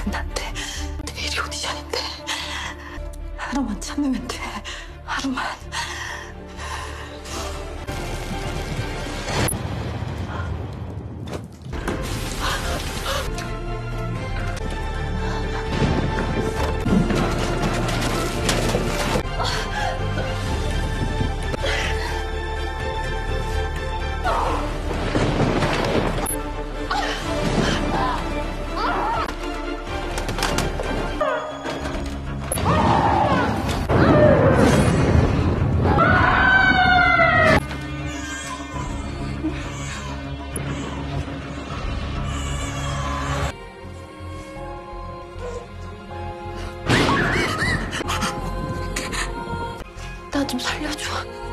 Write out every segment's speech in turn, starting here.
안 돼. 내일이 오디션인데. 하루만 참으면 돼. 하루만. 나 좀 살려줘.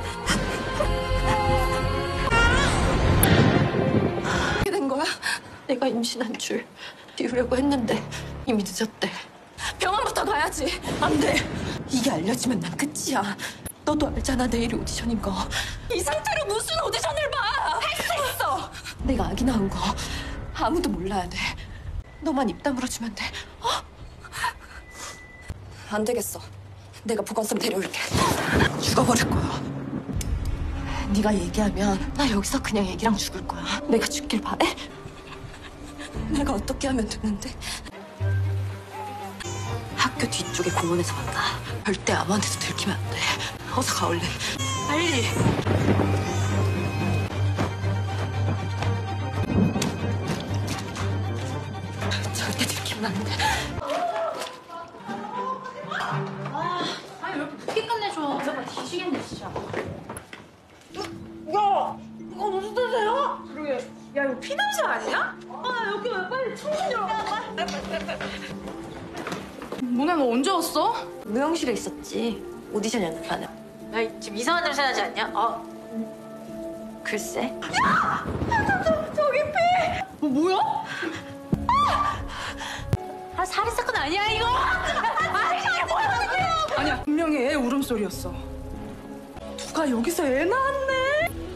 어떻게 된 거야? 내가 임신한 줄 비우려고 했는데 이미 늦었대. 병원부터 가야지. 안 돼. 이게 알려지면 난 끝이야. 너도 알잖아, 내일이 오디션인 거. 이 상태로 무슨 오디션을 봐. 할 수 있어. 내가 아기 낳은 거 아무도 몰라야 돼. 너만 입 다물어주면 돼. 어? 안 되겠어. 내가 보건쌤 데려올게. 죽어버릴 거야. 네가 얘기하면 나 여기서 그냥 애기랑 죽을 거야. 내가 죽길 바래? 내가 어떻게 하면 되는데? 학교 뒤쪽에 공원에서 만나. 절대 아무한테도 들키면 안 돼. 어서 가, 얼른. 빨리. 절대 들키면 안 돼. 아니 왜 이렇게 늦게 끝내줘. 내가 뒤지겠네 진짜. 야! 이거 무슨 냄새야? 그러게. 야, 이거 피냄새 아니야? 아, 여기 왜 빨리 청소 좀. 모네 너 언제 왔어? 무용실에 있었지. 오디션 연습하는. 야 지금 이상한 냄새 나지 않냐? 글쎄. 저기 피! 뭐야? 살인 사건 아니야 이거? 이게 뭐야, 아니야 분명히 애 울음소리였어. 누가 여기서 애 낳았네?